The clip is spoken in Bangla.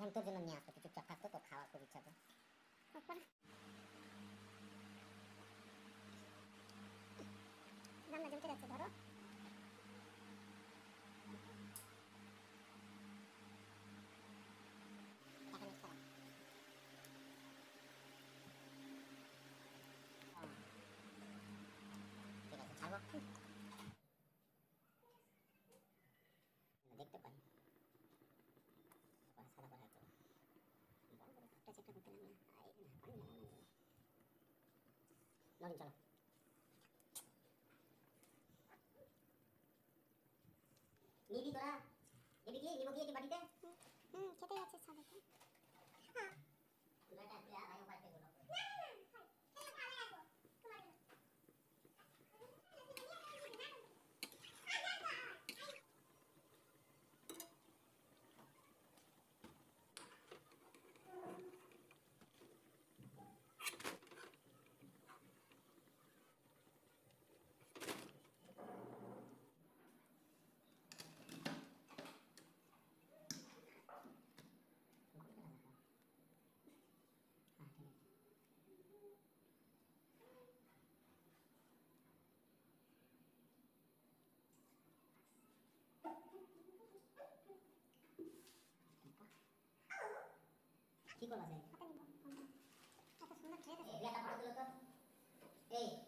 এখন তোর জন্য নিয়ে আসতো, তুই চুপচাপ থাকতো, তোর খাওয়ার খুব ইচ্ছা তো। রান্না জমতে যাচ্ছে, ধরো। টাকা মিক্স করা। ঠিক আছে, ছাড়বো। দেখতে পাই সাদা করা আছে, বড় বড় একটা চেকটা করতে লাগবে। পানি লাগানো নলিন, চলো। নিবি তোরা? নিবি কি? নিবো কি বাড়িতে? খেতে যাচ্ছে ছাদেতে। চুলাটা একটু আগায় পাইতে গুলো। কি করলা সে? এত সুন্দর ড্রেস আছে। এই একটা ফটো দিলো তো। এই